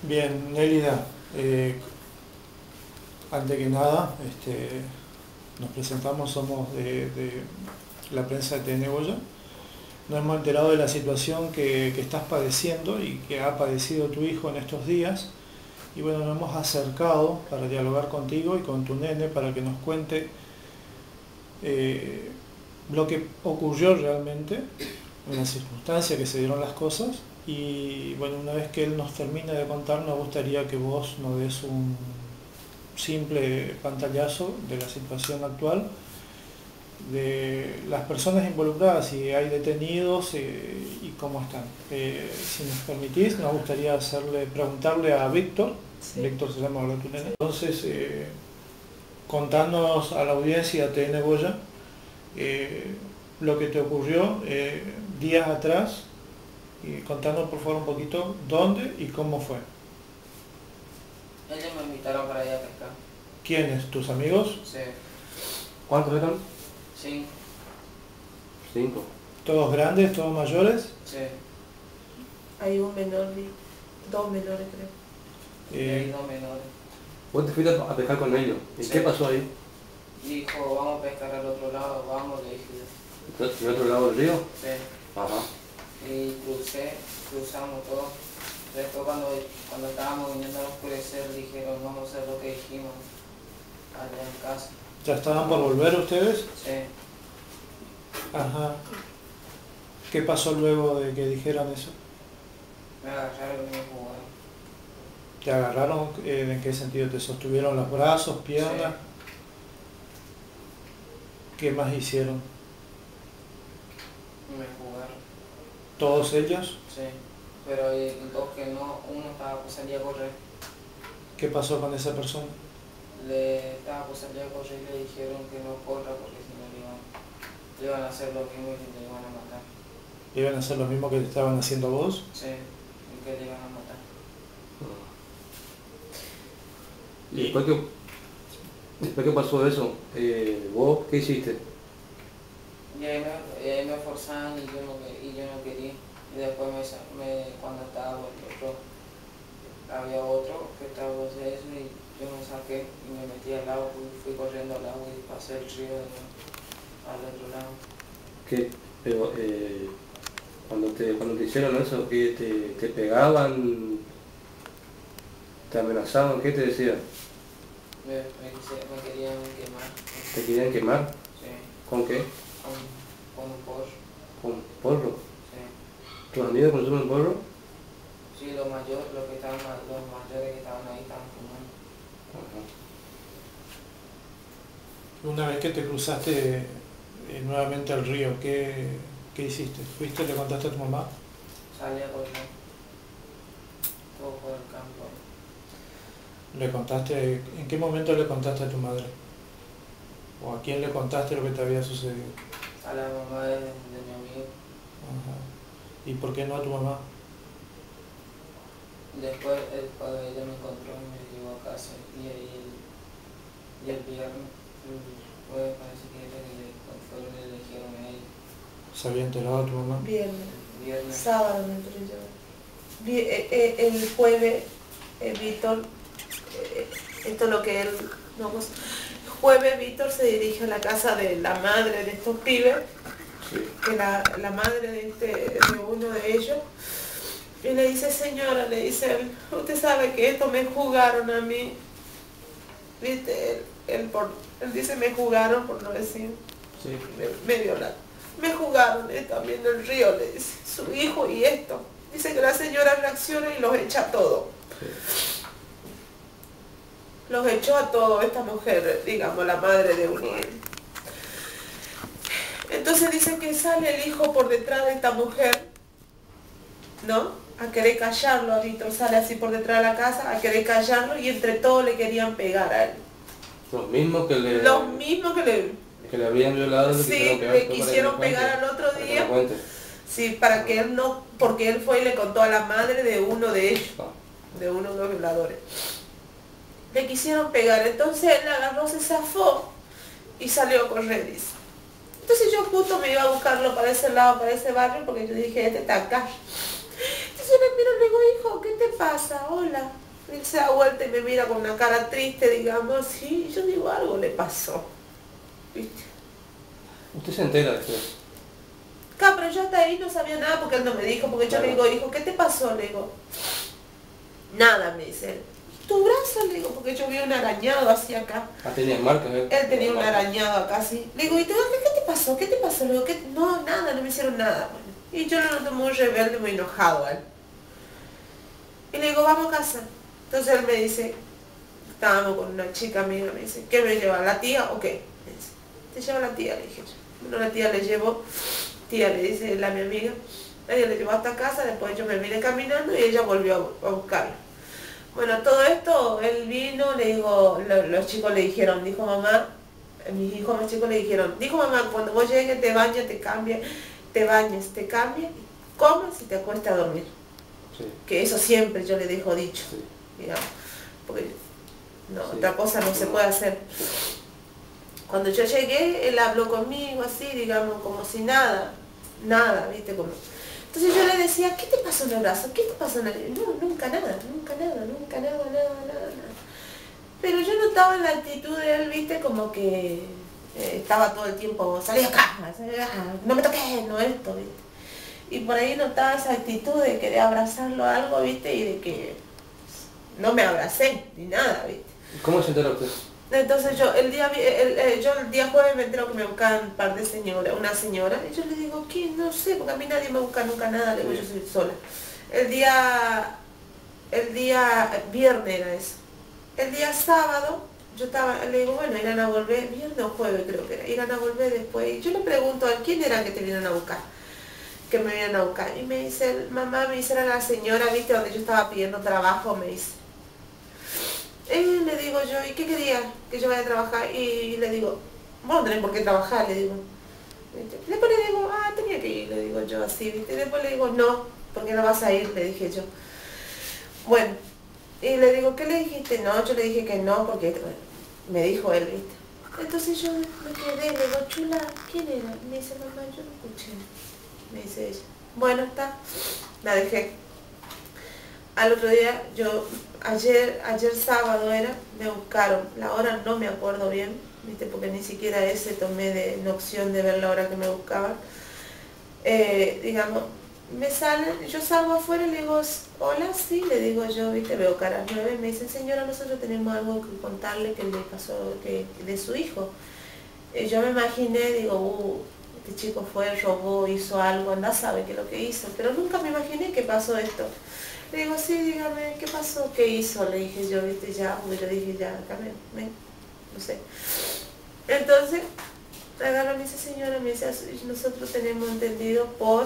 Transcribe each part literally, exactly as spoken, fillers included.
Bien, Nélida, eh, antes que nada, este, nos presentamos, somos de, de la prensa de T N Goya. Nos hemos enterado de la situación que, que estás padeciendo y que ha padecido tu hijo en estos días. Y bueno, nos hemos acercado para dialogar contigo y con tu nene para que nos cuente eh, lo que ocurrió realmente, en la circunstancia que se dieron las cosas. Y bueno, una vez que él nos termine de contar, nos gustaría que vos nos des un simple pantallazo de la situación actual, de las personas involucradas, si hay detenidos eh, y cómo están. Eh, si nos permitís, nos gustaría hacerle, preguntarle a Víctor, sí. Víctor se llama ahora tu nene. Entonces, eh, contanos a la audiencia de T N Goya eh, lo que te ocurrió eh, días atrás, y contanos por favor un poquito dónde y cómo fue. Ellos me invitaron para ir a pescar. ¿Quiénes? ¿Tus amigos? Sí. ¿Cuántos eran? Cinco. Cinco. ¿Todos grandes, todos mayores? Sí. Hay un menor, dos menores creo. Y Eh, hay dos menores. Vos te fuiste a pescar con ellos. ¿Y Sí. qué pasó ahí? Dijo, vamos a pescar al otro lado, vamos, le dije yo. ¿Del otro lado del río? Sí. Ajá. Y crucé, cruzamos todo. Después cuando, cuando estábamos viniendo a oscurecer, dijeron, vamos a hacer lo que dijimos allá en casa. ¿Ya estaban por volver ustedes? Sí. Ajá. ¿Qué pasó luego de que dijeran eso? Me agarraron y me jugaron. ¿Te agarraron? Eh, ¿En qué sentido? ¿Te sostuvieron los brazos, piernas? Sí. ¿Qué más hicieron? Me jugaron. ¿Todos ellos? Sí. Pero hay dos que no, uno estaba por salir a correr. ¿Qué pasó con esa persona? Le estaba por salir a correr y le dijeron que no corra porque si no le iban, le iban a hacer lo mismo y que le iban a matar. ¿Iban a hacer lo mismo que te estaban haciendo vos? Sí, y que le iban a matar. ¿Y después que, después que pasó eso, eh, vos qué hiciste? Y ahí me, y ahí me forzaban y yo no, y yo no quería. Y después me, me, cuando estaba el otro, había otro que estaba de eso y yo me saqué y me metí al agua, fui, fui corriendo al agua y pasé el río de nuevo, al otro lado. ¿Qué? Pero eh, cuando, te, cuando te hicieron eso, ¿qué te, te pegaban? ¿Te amenazaban? ¿Qué te decían? Me, me, me querían quemar. ¿Te querían quemar? Sí. ¿Con qué? Con, con un porro. ¿Con porro? Sí. ¿Tus amigos consumen porro? Sí, los mayores, los que estaban, los mayores que estaban ahí estaban fumando. Ajá. Una vez que te cruzaste eh, nuevamente al río, ¿qué, ¿qué hiciste? ¿Fuiste, le contaste a tu mamá? Salí a correr. Todo por el campo. ¿Le contaste, en qué momento le contaste a tu madre? ¿O a quién le contaste lo que te había sucedido? A la mamá de, de mi amigo. Ajá. ¿Y por qué no a tu mamá? Después el padre de ella me encontró y me llevó a casa y ahí el, y el viernes, el jueves parece que era que le, fueron y le dijeron a ella. ¿Se había enterado tu mamá? Viernes. El viernes. Sábado me enteré yo. Vi- eh, eh, el jueves, eh, Víctor, eh, esto es lo que él, no, pues, jueves Víctor se dirige a la casa de la madre de estos pibes, Sí. que la, la madre de, este, de uno de ellos, y le dice, señora, le dice él, usted sabe que esto me jugaron a mí, viste, él, él, por, él dice me jugaron por no decir, Sí. me, me violaron, me jugaron eh, también en el río, le dice, su hijo y esto, dice que la señora reacciona y los echa a todos. Sí. Los echó a todos esta mujer, digamos, la madre de uno. Entonces dice que sale el hijo por detrás de esta mujer, ¿no? A querer callarlo, a Víctor sale así por detrás de la casa, a querer callarlo y entre todos le querían pegar a él. Los mismos que le, Los mismos que le, que le habían violado, le sí, quisieron pegar, le después para quisieron que le pegar cuente, al otro para que día. le cuente. Sí, para que él no, porque él fue y le contó a la madre de uno de ellos, Ah. de uno de los violadores. Le quisieron pegar, entonces él agarró, se zafó y salió a correr, dice. Entonces yo justo me iba a buscarlo para ese lado, para ese barrio, porque yo dije, este está acá. Entonces yo le miro y le digo, hijo, ¿qué te pasa? pasa? Hola. Él se da vuelta y me mira con una cara triste, digamos, y yo digo, algo le pasó. ¿Viste? ¿Usted se entera después? Claro, pero yo hasta ahí no sabía nada porque él no me dijo, porque yo Claro. le digo, hijo, ¿qué te pasó? Le digo, nada, me dice él. ¿Tu brazo? Le digo, porque yo vi un arañado así acá. Ah, tenía marcas, ¿eh? Él tenía un Marcas. arañado acá así. Le digo, ¿y tú qué te pasó? ¿Qué te pasó? Le digo, ¿qué? No, nada, no me hicieron nada. Bueno, y yo lo noto muy rebelde, muy enojado a él. Y le digo, vamos a casa. Entonces él me dice, estábamos con una chica amiga, me dice, ¿qué me lleva? ¿La tía o qué? Me dice, te lleva la tía, le dije yo. Bueno, la tía le llevó, tía le dice, la mi amiga, ella le llevó hasta casa, después yo me vine caminando y ella volvió a, a buscarlo. Bueno, todo esto, él vino, le digo, lo, los chicos le dijeron, dijo mamá, mis hijos más chicos le dijeron, dijo mamá, cuando vos llegues te bañes, te cambies, te bañes, te cambies, comes y te acuestas a dormir. Sí. Que eso siempre yo le dejo dicho, Sí. digamos, porque no, Sí. otra cosa no se No. puede hacer. Cuando yo llegué, él habló conmigo así, digamos, como si nada, nada, viste, como... Entonces yo le decía, ¿qué te pasó en el brazo? ¿Qué te pasó en el...? No, nunca nada, nunca nada, nunca nada, nada, nada, nada. Pero yo notaba en la actitud de él, viste, como que eh, estaba todo el tiempo, salí acá, salí acá, no me toques, no esto, viste. Y por ahí notaba esa actitud de querer abrazarlo a algo, viste, y de que no me abracé, ni nada, viste. ¿Cómo se entera usted? Entonces yo el día el, el, yo el día jueves me entero que me buscaban un par de señoras, una señora, y yo le digo, ¿qué? No sé, porque a mí nadie me busca nunca nada, le digo, yo soy sola. El día, el día viernes era eso. El día sábado, yo estaba, le digo, bueno, irán a volver, viernes o jueves creo que era, irán a volver después. Y yo le pregunto, ¿a quién era que te vinieron a buscar? Que me vinieron a buscar. Y me dice, mamá, me dice, era la señora, viste, donde yo estaba pidiendo trabajo, me dice. Y le digo yo, ¿y qué quería? Que yo vaya a trabajar. Y le digo, vos no tenés por qué trabajar, le digo. Después le digo, ah, tenía que ir, le digo yo así, ¿viste? Y después le digo, no, ¿por qué no vas a ir? Le dije yo. Bueno, y le digo, ¿qué le dijiste? No, yo le dije que no, porque bueno, me dijo él, ¿viste? Entonces yo me quedé, le digo, chula, ¿quién era? Me dice, mamá, yo no escuché. Me dice ella. Bueno, está, la dejé. Al otro día, yo, ayer, ayer sábado era, me buscaron, la hora no me acuerdo bien, ¿viste? Porque ni siquiera ese tomé de en opción de ver la hora que me buscaban. Eh, digamos, me salen, yo salgo afuera y le digo, hola, sí, le digo yo, ¿viste? Veo caras nueve, me dicen, señora, nosotros tenemos algo que contarle que le pasó que, de su hijo. Eh, yo me imaginé, digo, uh, este chico fue, robó, hizo algo, anda, sabe qué es lo que hizo, pero nunca me imaginé que pasó esto. Le digo, sí, dígame, ¿qué pasó? ¿Qué hizo? Le dije yo, viste, ya, porque yo dije, ya, acá me, me, no sé. Entonces, agarra, me dice, señora, me dice, nosotros tenemos entendido por,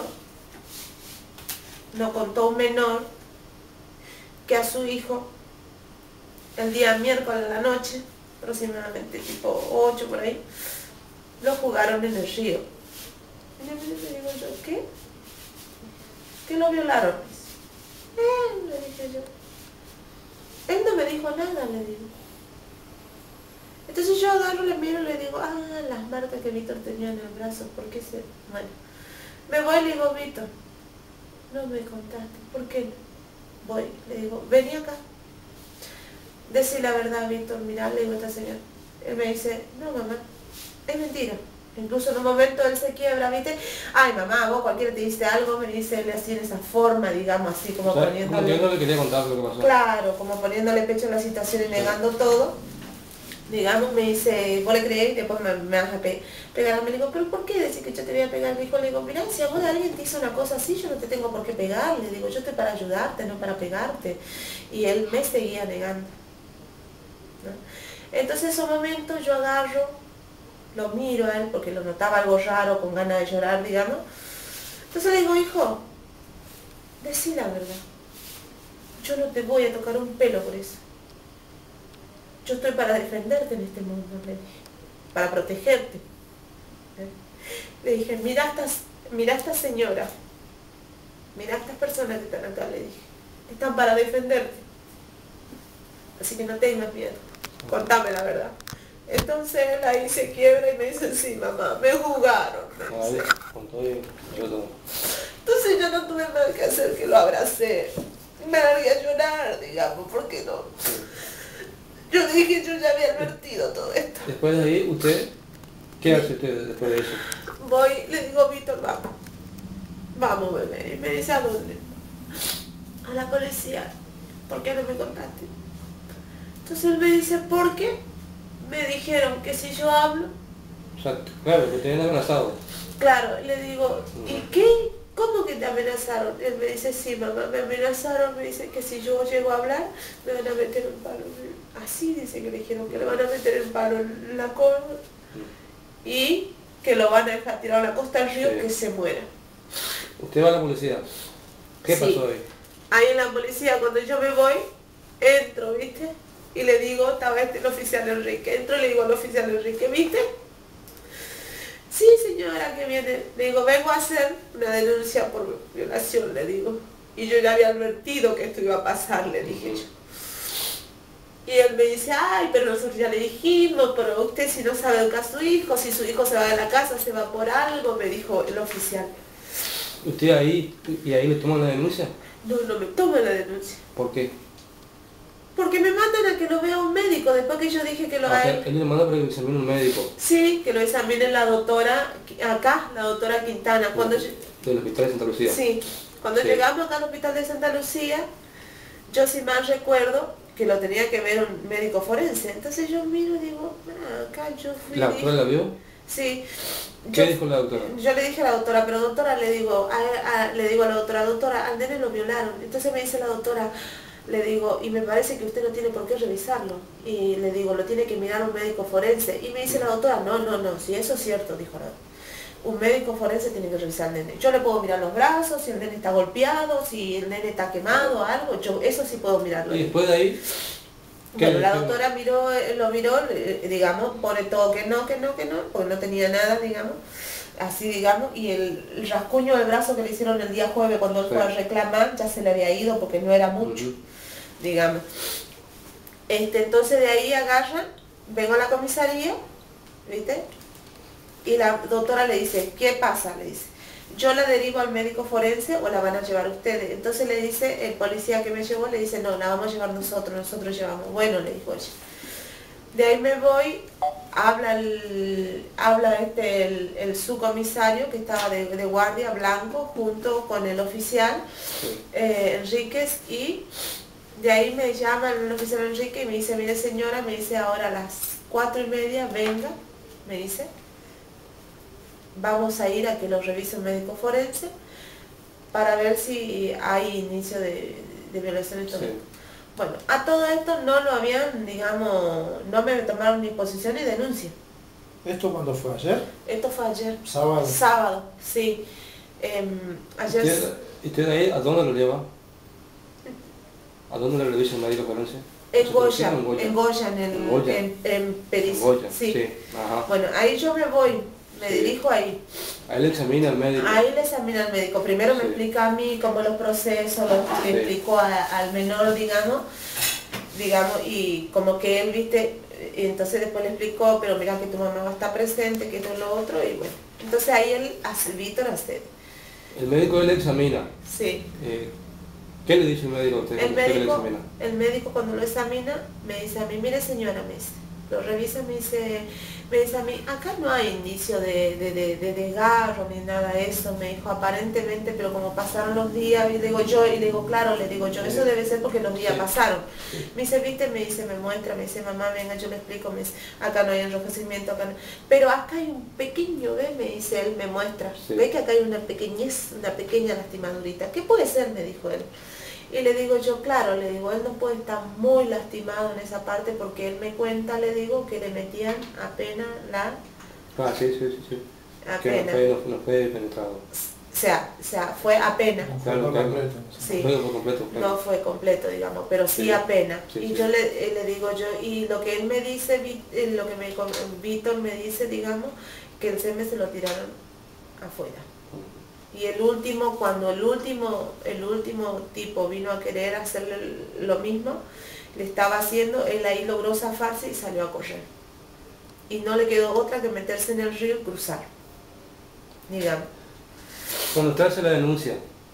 nos contó un menor, que a su hijo, el día miércoles a la noche, aproximadamente tipo ocho por ahí, lo jugaron en el río. Y le digo yo, ¿qué? ¿Qué lo violaron? Eh, le dije yo. Él no me dijo nada, le digo. Entonces yo agarro, le miro y le digo, ah, las marcas que Víctor tenía en el brazo, ¿por qué se...? Bueno, me voy y le digo, Víctor, no me contaste, ¿por qué no? Voy, le digo, vení acá. Decí la verdad, Víctor, mirá, le digo a esta señora. Él me dice, no, mamá, es mentira. Incluso en un momento él se quiebra, ¿viste? Ay, mamá, vos cualquiera te dice algo, me dice él así en esa forma, digamos, así como O sea, poniéndole... como que yo no le quería contar lo que pasó. Claro, como poniéndole pecho a la situación y negando todo. Digamos, me dice, vos le creés y después me, me vas a pe pegar. Me digo, ¿pero por qué decís que yo te voy a pegar? Me dijo, le digo, mirá, si a vos alguien te hizo una cosa así, yo no te tengo por qué pegar. Le digo, yo estoy para ayudarte, no para pegarte. Y él me seguía negando, ¿no? Entonces en esos momentos yo agarro, lo miro a él porque lo notaba algo raro, con ganas de llorar, digamos. Entonces le digo, hijo, decí la verdad. Yo no te voy a tocar un pelo por eso. Yo estoy para defenderte en este mundo, le dije, para protegerte. ¿Eh? Le dije, mira a estas, mira a esta señora, mira a estas personas que están acá, le dije, están para defenderte. Así que no tengas miedo, contame la verdad. Entonces él ahí se quiebra y me dice, sí, mamá, me jugaron. Me Ahí, dice. con todo y yo todo. Entonces yo no tuve nada que hacer que lo abracé. me largué a llorar, digamos, porque no. Yo dije, yo ya había advertido todo esto. Después de ahí, ¿usted qué hace usted después de eso? Voy, le digo, Víctor, vamos. Vamos, bebé. Y me dice, ¿a dónde? A la policía. ¿Por qué no me contaste? Entonces él me dice, ¿por qué? Me dijeron que si yo hablo... Exacto, claro, que te habían amenazado. Claro, le digo, ¿y qué? ¿Cómo que te amenazaron? Y él me dice, sí, mamá, me amenazaron, me dice que si yo llego a hablar, me van a meter un palo. Así dice que le dijeron que le van a meter el palo en la cola y que lo van a dejar tirado a la costa del río, sí, que se muera. ¿Usted va a la policía? ¿Qué sí. pasó ahí? Ahí en la policía, cuando yo me voy, entro, ¿viste? Y le digo, estaba este el oficial Enrique, entro y le digo al oficial Enrique, ¿viste? Sí, señora, que viene. Le digo, vengo a hacer una denuncia por violación, le digo. Y yo ya había advertido que esto iba a pasar, le dije yo. Y él me dice, ay, pero nosotros ya le dijimos, pero usted si no sabe educar a su hijo, si su hijo se va de la casa, se va por algo, me dijo el oficial. ¿Usted ahí, y ahí le toman la denuncia? No, no me toman la denuncia. ¿Por qué? Porque me mandan a que lo vea un médico, después que yo dije que lo haga. hay. Él le manda para que examine un médico. Sí, que lo examine la doctora, acá, la doctora Quintana. Cuando yo... Del hospital de Santa Lucía. Sí, cuando sí. llegamos acá al hospital de Santa Lucía, yo si mal recuerdo que lo tenía que ver un médico forense. Entonces yo miro y digo, ah, acá yo fui... ¿La doctora la vio? Sí. ¿Qué yo, dijo la doctora? Yo le dije a la doctora, pero doctora, le digo, a, a, le digo a la doctora, doctora, al nene lo violaron. Entonces me dice la doctora, le digo, y me parece que usted no tiene por qué revisarlo. Y le digo, lo tiene que mirar un médico forense. Y me dice la doctora, no, no, no, si eso es cierto, dijo la doctora. Un médico forense tiene que revisar al nene. Yo le puedo mirar los brazos, si el nene está golpeado, si el nene está quemado, algo, yo eso sí puedo mirarlo. ¿Y después de ahí? Bueno, la doctora miró, lo miró, digamos, pone todo que no, que no, que no, porque no tenía nada, digamos, así digamos, y el rascuño del brazo que le hicieron el día jueves cuando él fue a reclamar, ya se le había ido porque no era mucho, uh-huh. digamos. Este, entonces de ahí agarran, vengo a la comisaría, ¿viste? Y la doctora le dice, ¿qué pasa? Le dice, yo la derivo al médico forense o la van a llevar ustedes. Entonces le dice, el policía que me llevó le dice, no, la vamos a llevar nosotros, nosotros llevamos. Bueno, le dijo ella. De ahí me voy, habla el, habla este, el, el subcomisario que estaba de, de guardia, Blanco, junto con el oficial eh, Enríquez, y de ahí me llama el oficial Enrique y me dice, mire señora, me dice ahora a las cuatro y media, venga, me dice, vamos a ir a que lo revise un médico forense para ver si hay inicio de, de violación y todo. Sí. Bueno, a todo esto no lo habían, digamos, no me tomaron ni posición ni denuncia. ¿Esto cuándo fue? ¿Ayer? Esto fue ayer. ¿Sábado? Sábado, sí. Eh, ayer... ¿Y usted, usted ahí a dónde lo lleva? ¿A dónde lo revisa el médico forense? En Goya, en Goya, en, Goya, en, el, en, Goya. en, en Periz. En Goya, sí. sí. Ajá. Bueno, ahí yo me voy. Me sí. dirijo ahí. Ahí le examina el médico. Ahí le examina el médico. Primero me sí. explica a mí cómo los procesos, lo que sí. explicó a, al menor, digamos, digamos, y como que él, viste, y entonces después le explicó, pero mira que tu mamá va a estar presente, que esto y lo otro, y bueno. Entonces ahí él, hace, Víctor accede. El médico él le examina. Sí. Eh, ¿Qué le dice el médico a usted? El médico, le examina? el médico cuando lo examina me dice a mí, mire señora, me dice, lo revisa, me dice, me dice a mí, acá no hay indicio de, de, de, de desgarro ni nada de eso, me dijo, aparentemente, pero como pasaron los días, y digo yo, y le digo, claro, le digo yo, eso debe ser porque los días sí. pasaron. Sí. Me dice, viste, me dice, me muestra, me dice, mamá, venga, yo le explico, me dice, acá no hay enrojecimiento, acá no. Pero acá hay un pequeño, ¿ve? Me dice él, me muestra, sí. ve que acá hay una pequeñez, una pequeña lastimadurita. ¿Qué puede ser? Me dijo él. Y le digo yo, claro, le digo, él no puede estar muy lastimado en esa parte porque él me cuenta, le digo, que le metían apenas la... Ah, sí, sí, sí, sí. Apenas. Que no fue, no, no fue penetrado. O sea, o sea, fue apenas. No fue claro, claro. completo. Sí. No fue completo, claro. No fue completo, digamos, pero sí, sí. apenas. Sí, y sí. yo le, le digo yo, y lo que él me dice, lo que me Víctor me dice, digamos, que el semen se lo tiraron afuera. Y el último, cuando el último, el último tipo vino a querer hacerle lo mismo, le estaba haciendo, él ahí logró zafarse y salió a correr. Y no le quedó otra que meterse en el río y cruzar. Digamos. Cuando usted hace la denuncia,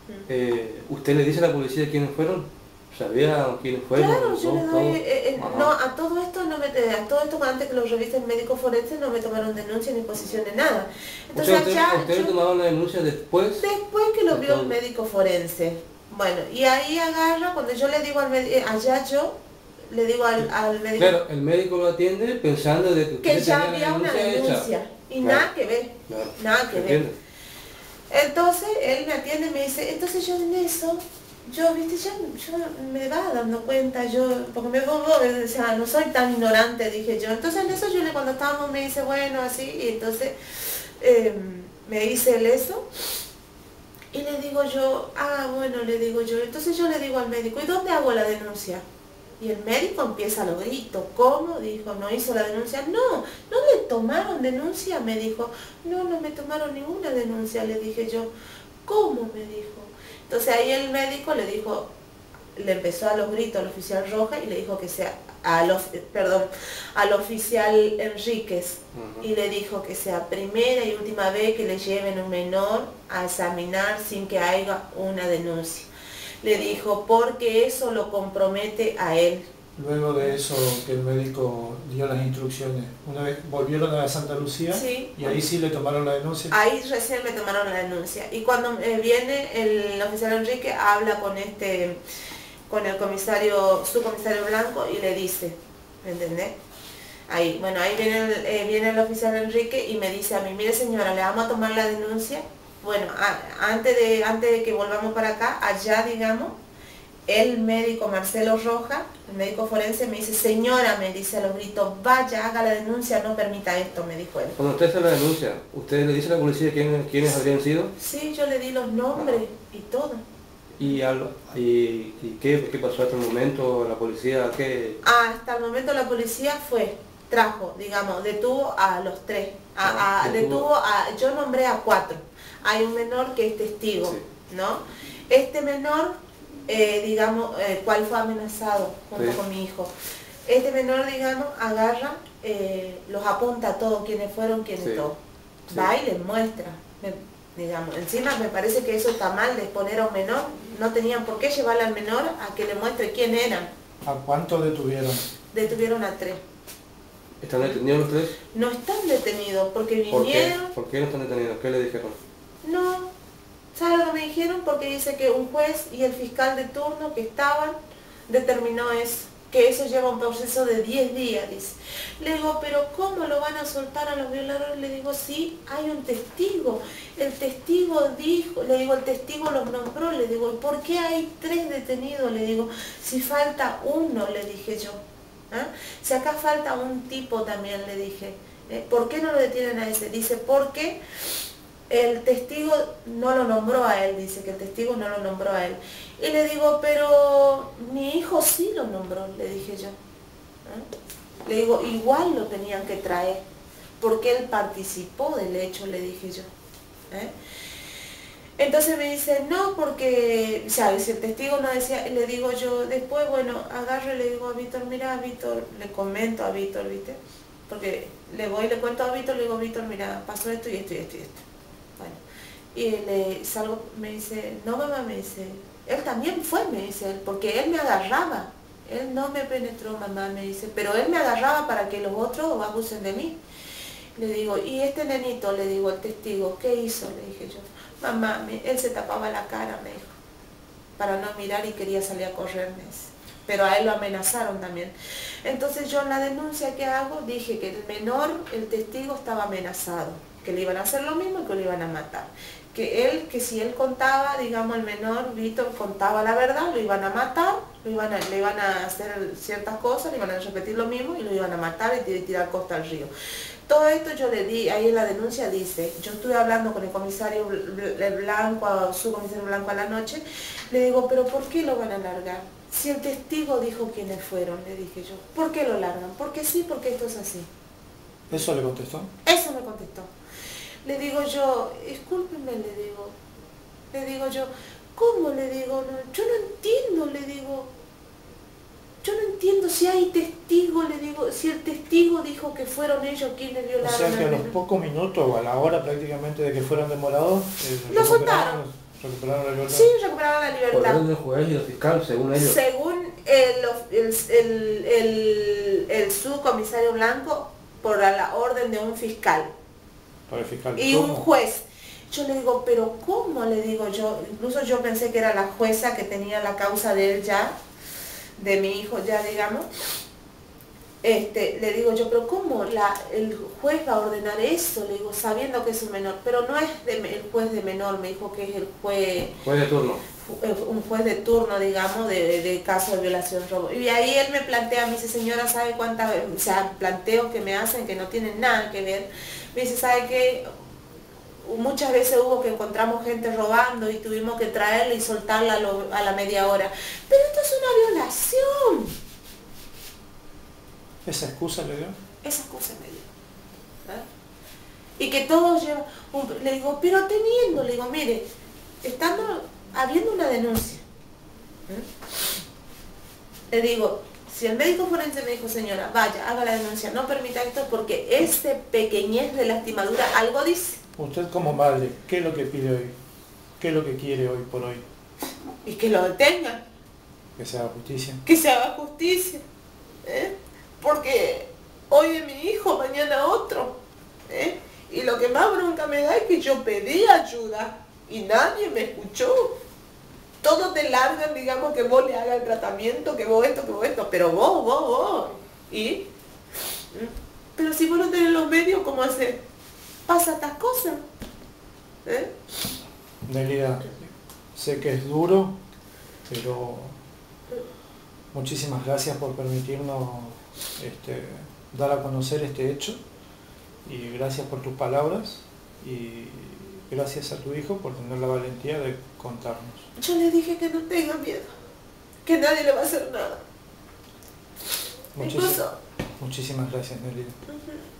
eh, ¿usted le dice a la policía quiénes fueron? ¿Sabía quiénes fueron? Claro, yo ¿No? le ¿Todo? doy, eh, eh, Ajá. no, a todo esto no me, a todo esto antes que lo revise el médico forense no me tomaron denuncia ni posición de nada. Entonces ¿Usted, allá, usted, usted yo- tomaron la denuncia después? después que lo de vio todo? el médico forense, bueno, y ahí agarra, cuando yo le digo al médico, allá yo le digo al, al médico Claro, el médico lo atiende pensando de que usted que ya tenía la había una denuncia denuncia hecha. y Claro. nada que ver, Claro, nada que ver. ¿entiende? Entonces él me atiende y me dice, entonces yo en eso, yo, viste, ya yo me va dando cuenta, yo, porque me pongo, o sea, no soy tan ignorante, dije yo. Entonces en eso yo le, cuando estábamos me dice, bueno, así, y entonces eh, me dice él eso, y le digo yo, ah, bueno, le digo yo, entonces yo le digo al médico, ¿y dónde hago la denuncia? Y el médico empieza a los gritos, ¿cómo? Dijo, ¿no hizo la denuncia? No, ¿no le tomaron denuncia? Me dijo, no, no me tomaron ninguna denuncia, le dije yo, ¿cómo? Me dijo. Entonces ahí el médico le dijo, le empezó a los gritos al oficial Roja y le dijo que sea, al, of- perdón, al oficial Enríquez, Ujú. y le dijo que sea primera y última vez que le lleven un menor a examinar sin que haya una denuncia. Le dijo, porque eso lo compromete a él. Luego de eso que el médico dio las instrucciones, una vez volvieron a Santa Lucía Sí. y ahí sí le tomaron la denuncia. Ahí recién me tomaron la denuncia. Y cuando eh, viene el oficial Enrique, habla con este, con el comisario, su comisario Blanco, y le dice, ¿me entendés? Ahí, bueno, ahí viene el, eh, viene el oficial Enrique y me dice a mí, mire señora, le vamos a tomar la denuncia. Bueno, a- antes de, antes de que volvamos para acá, allá digamos, el médico Marcelo Roja, el médico forense, me dice, señora, me dice a los gritos, vaya, haga la denuncia, no permita esto, me dijo él. Cuando usted hace la denuncia, ¿usted le dice a la policía quiénes, quiénes habrían sido? Sí, yo le di los nombres y todo. ¿Y, al- y, y qué, qué pasó hasta el momento? ¿La policía qué? Ah, hasta el momento la policía fue, trajo, digamos, detuvo a los tres. A, Ah, a- detuvo. detuvo a, yo nombré a cuatro. Hay un menor que es testigo, Sí. ¿no? Este menor, eh, digamos, eh, cual fue amenazado junto Sí. con mi hijo. Este menor, digamos, agarra, eh, los apunta a todos, quiénes fueron, quiénes Sí. todos. Sí. Va y les muestra. Me- digamos, encima me parece que eso está mal de exponer a un menor. No tenían por qué llevarle al menor a que le muestre quién eran. ¿A cuánto detuvieron? Detuvieron a tres. ¿Están detenidos los tres? No están detenidos porque ¿Por qué? vinieron. ¿Por qué no están detenidos? ¿Qué le dijeron? No, ¿sabes lo que me dijeron? Porque dice que un juez y el fiscal de turno que estaban determinó eso, que eso lleva un proceso de diez días, dice. Le digo, pero ¿cómo lo van a soltar a los violadores? Le digo, sí, hay un testigo. El testigo dijo, le digo, el testigo los nombró, le digo, ¿y por qué hay tres detenidos? Le digo, si falta uno, le dije yo. ¿Ah? Si acá falta un tipo también, le dije. ¿eh? ¿Por qué no lo detienen a ese? Dice, porque el testigo no lo nombró a él, dice que el testigo no lo nombró a él. Y le digo, pero mi hijo sí lo nombró, le dije yo. ¿eh? Le digo, igual lo tenían que traer, porque él participó del hecho, le dije yo. ¿eh? Entonces me dice, no, porque, o sea, si el testigo no decía, le digo yo, después, bueno, agarro y le digo a Víctor, mira, Víctor, le comento a Víctor, ¿viste? Porque le voy y le cuento a Víctor, le digo, Víctor, mira, pasó esto y esto y esto y esto. Bueno, y le salgo, me dice, no mamá, me dice, él también fue, me dice él, porque él me agarraba, él no me penetró, mamá, me dice, pero él me agarraba para que los otros abusen de mí. Le digo, y este nenito, le digo, el testigo, ¿qué hizo? Le dije yo, mamá, me- él se tapaba la cara, me dijo, para no mirar y quería salir a correr, me dice. Pero a él lo amenazaron también. Entonces yo en la denuncia que hago dije que el menor, el testigo, estaba amenazado, que le iban a hacer lo mismo y que lo iban a matar. Que él, que si él contaba, digamos el menor, Víctor, contaba la verdad, lo iban a matar, lo iban a, le iban a hacer ciertas cosas, le iban a repetir lo mismo y lo iban a matar y tir- tirar costa al río. Todo esto yo le di, ahí en la denuncia dice, yo estuve hablando con el comisario Bl- Blanco, a su comisario Blanco a la noche, le digo, pero ¿por qué lo van a largar? Si el testigo dijo quiénes fueron, le dije yo, ¿por qué lo largan? Porque sí, porque esto es así. ¿Eso le contestó? Eso me contestó. Le digo yo, discúlpeme, le digo, le digo yo, ¿cómo? Le digo, no, yo no entiendo, le digo, yo no entiendo si hay testigo, le digo, si el testigo dijo que fueron ellos quienes O violaron sea que a al los menor. pocos minutos o a la hora prácticamente de que fueron demorados, eh, Lo recuperaron- soltaron. ¿Recuperaron la libertad? Sí, recuperaron la Por libertad. orden del juez y el fiscal, según ellos. Según el, el, el, el, el subcomisario Blanco, por la orden de un fiscal Para el fiscal. y un ¿Cómo? juez. Yo le digo, pero ¿cómo? Le digo yo, incluso yo pensé que era la jueza que tenía la causa de él ya, de mi hijo ya, digamos. Este, le digo yo, pero ¿cómo la, el juez va a ordenar eso? Le digo, sabiendo que es un menor, pero no es de, el juez de menor, me dijo que es el juez, Juez de turno. un juez de turno, digamos, de, de caso de violación, robo. Y ahí él me plantea, me dice, señora, ¿sabe cuántas, o sea, planteos que me hacen que no tienen nada que ver? Me dice, ¿sabe qué? Muchas veces hubo que encontramos gente robando y tuvimos que traerla y soltarla a, lo, a la media hora. Pero esto es una violación. ¿Esa excusa le dio? Esa excusa me dio. ¿Ah? Y que todos llevan, un, le digo, pero teniendo, le digo, mire, estando, habiendo una denuncia, ¿eh? Le digo, si el médico forense me dijo, señora, vaya, haga la denuncia, no permita esto porque este pequeñez de lastimadura algo dice. Usted como madre, ¿qué es lo que pide hoy? ¿Qué es lo que quiere hoy por hoy? Y que lo detengan, Que se haga justicia. que se haga justicia. ¿Eh? Porque hoy es mi hijo, mañana otro. ¿Eh? Y lo que más bronca me da es que yo pedí ayuda y nadie me escuchó. Todos te largan, digamos, que vos le hagas el tratamiento, que vos esto, que vos esto, pero vos, vos, vos. ¿Y? Pero si vos no tenés los medios, ¿cómo hacer? Pasa estas cosas. ¿Eh? Nelida, sé que es duro, pero muchísimas gracias por permitirnos este, dar a conocer este hecho y gracias por tus palabras y gracias a tu hijo por tener la valentía de contarnos. Yo le dije que no tenga miedo, que nadie le va a hacer nada. Muchísimas, Incluso... muchísimas gracias, Nelida. Uh-huh.